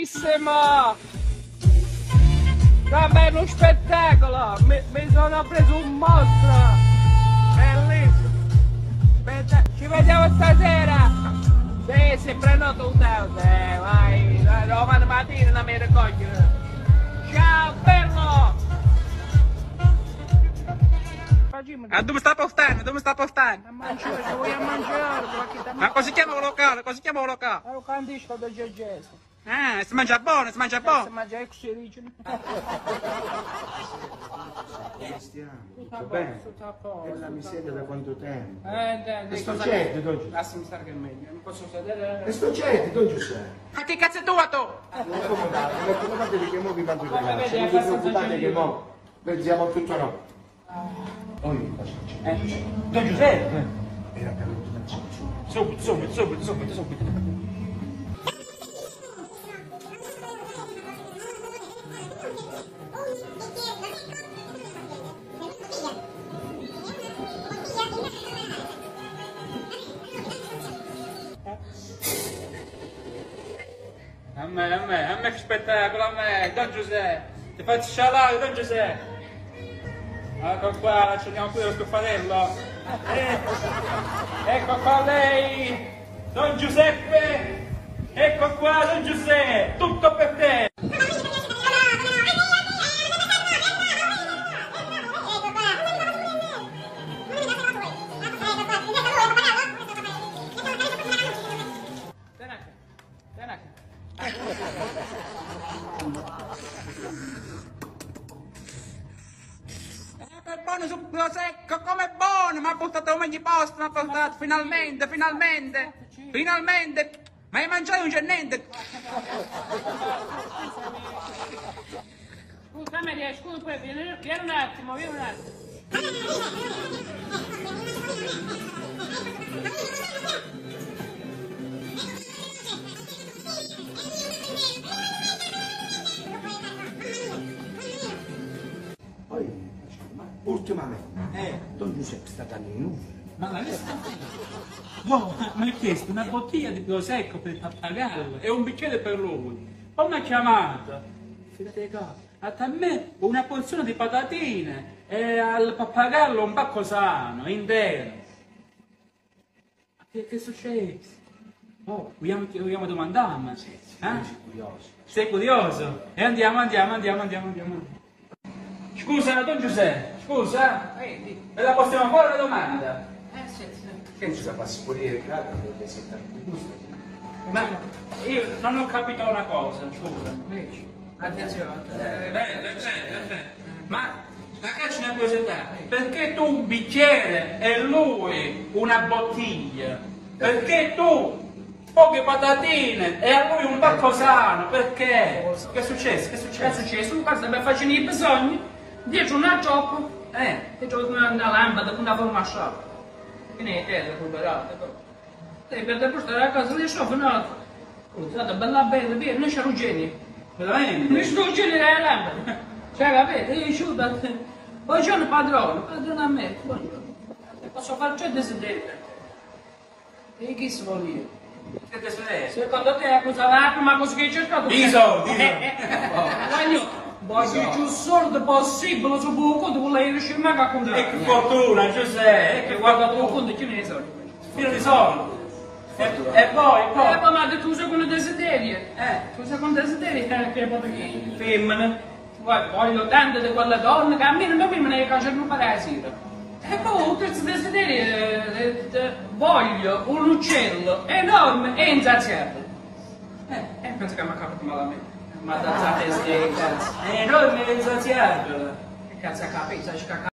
bellissimo! Vabbè, uno spettacolo! Mi sono preso un mostro! Bellissimo! Ci vediamo stasera! Sì, prenoto un hotel, vai! Domani mattina non mi ricoglio! Ciao, bello! Dove sta portando? Dove sta portando? A mangiare, se vuoi a mangiare, Ma come si chiama il locale? Come si chiama il locale? è un candisto del Gergeso. Si mangia buono, si mangia Si buono. mangia ex origine. Come stiamo? Tutto a Tutto posto, bene? tutto a posto. È la miseria da quanto tempo? Che sto certo, Don Giuseppe. Lasciami stare che è meglio, non posso sedere. E sto certo, Don Giuseppe. Ma che cazzo è tua tu? Non accomodatevi che mo vi mando i Come ragazzi. vedi, è Non vi abbastanza preoccupate che gentile. mo pensiamo tutto no. Poi Don Giuseppe. era caduto da Subito. A me che spettacolo, a me, Don Giuseppe. Ti faccio scialare, Don Giuseppe. Ecco qua, accendiamo qui lo stuffarello. Ecco qua lei, Don Giuseppe. Ecco qua, Don Giuseppe, tutto per te. È buono su secco, come buono! Mi ha portato meglio posto, mi ha portato, finalmente! Ma hai mangiato non c'è niente! Scusa, Maria, scusa, vieni un attimo, Poi, ma ultimamente, Don Giuseppe sta dando i numeri. Ma la oh, mi ha chiesto una bottiglia di prosecco per il pappagallo e un bicchiere per lui. Poi mi ha chiamato. Fidate cosa? A me una porzione di patatine e al pappagallo un pacco sano, intero. Ma che è successo? Oh, vogliamo domandarmi? Sì, Eh? sono curioso. Sei curioso? E andiamo. Scusa, Don Giuseppe, scusa? Me la possiamo fare una domanda? sì. Che ci sa passare grazie per settare Ma io non ho capito una cosa, scusa. Attenzione. Ma ragazzi, una curiosità, perché tu un bicchiere e lui una bottiglia? Perché tu poche patatine e a lui un pacco sano? Perché? Che è successo? È successo? Basta per fare i bisogni, dietro una cioppa, dietro una lampada con una forma sciolta. Che ne è recuperata. E per te portare a casa le scioffinate. Guardate, bella, via, non c'è ruggeni. Veramente? Non c'è ruggeni nella lampada. Cioè, capite? Io ci ho buongiorno padrone a me, buongiorno. Posso fare 100 sedette. E chi si vuole dire? Che desiderio? Secondo te cosa la prima cosa che hai cercato? I soldi. Voglio più soldi possibile su buon conto, con lei riesce mai a contare. E che fortuna, Giuseppe! Che guarda tuo conto, chi ne soldi? Pieno di soldi! E poi? Ma tu secondo desiderio? Tu secondo desiderio? Che poi Femmine? guarda, voglio tante di quelle donne che a me non mi ne cacciano per la sera. E poi tutti questi desideri, voglio un uccello enorme e insaziabile. Penso che mi ha capito malamente. Ma da testa, cazzo. È enorme e insaziabile! Che cazzo ha capito?